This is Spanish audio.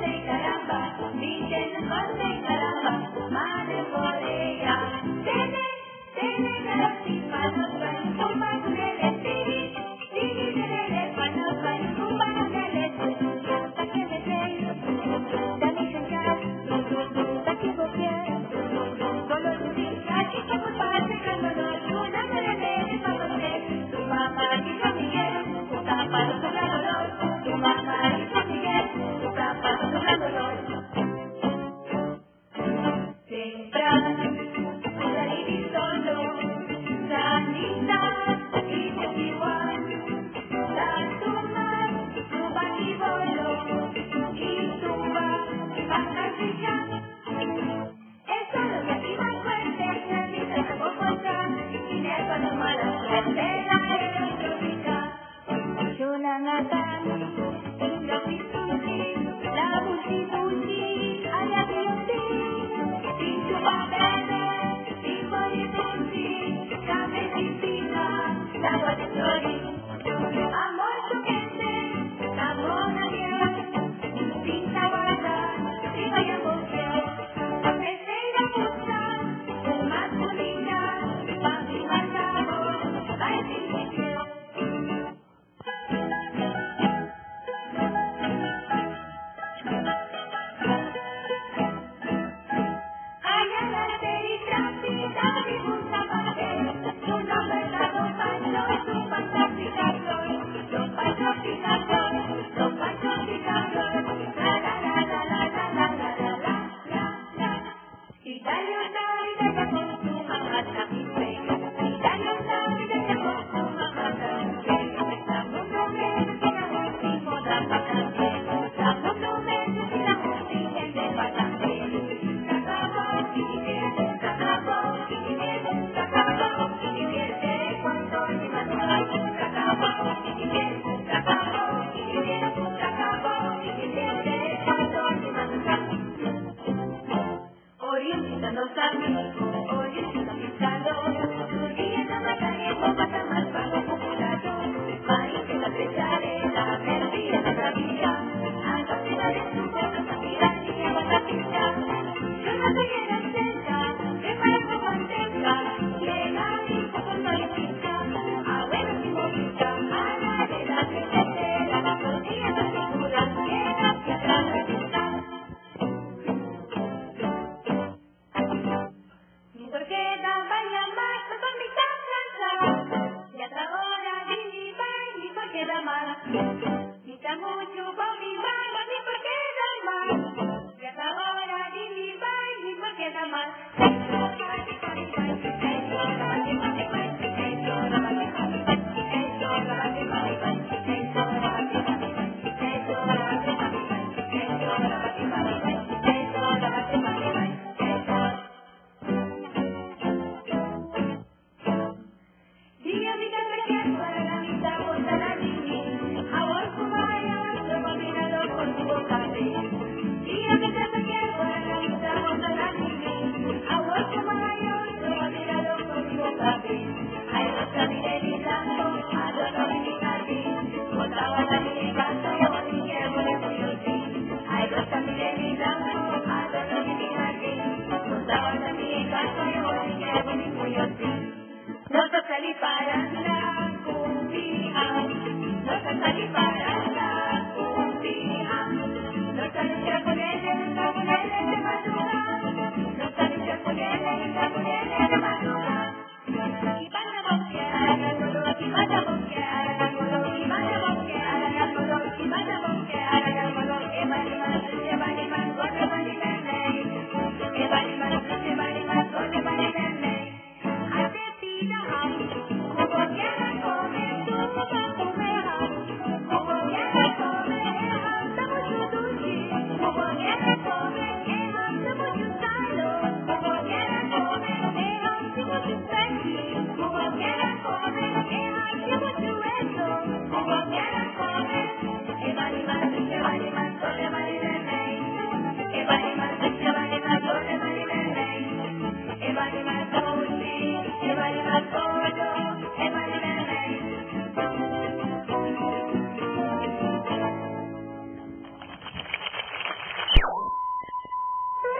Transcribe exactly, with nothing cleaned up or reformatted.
monte caramba, dicen el monte caramba, madre por ella. Tene, tene garotti, panos pan, copas de leche, tini tene panos pan, copas de leche, hasta que me creo, dame señal, hasta que vos quieras, solo tu hija, y como parte cándonos, una merece para usted, tu mamá dijo Miguel, tu papá no sobra dolor, tu mamá dijo Miguel, tu papá no sobra dolor. Temprano, la vivir solo, sanita, y por igual, la tumba, tu batibolo, y tumba, hasta fijar. Eso lo que aquí más fuerte, la vida tampoco está, y de eso no mala suerte, la electrónica. Jonathan, Inga Pisuti, la Bushi Bushi, Aya Bioti, Pintu Babene, Pimpoli Bushi, Kame Piscina, la Guatetori, Amor Choquete, la Mona Diez, Pinta Guarda, Riva y Ambosia, Pesera Musa, el más bonita, Papi Marcado, Ay Pintiqueo. Los amigos, oyendo mis calores, surgiendo batalla, pasa más bajo popular. María de la trecharela, perdida la cabilla, hasta se va de su pueblo, Santidad y a Guatapilla. Yo no soy en la celda, que para que mantenga, llega mi poco solicita, abuelo y bonita, a la de la trechatera, los días de figura, llega hacia atrás la vista. Porque la vaya más con mi casa, y hasta ahora ni va ni por qué da más, ni está mucho con mi mamá ni por qué da más, y hasta ahora ni va ni por qué da más. No te salí para la cumbia, no te salí para la cumbia, no salí ya con él, la con él de madrugada, no salí ya con él, la con él de madrugada, y para boquear, y para boquear.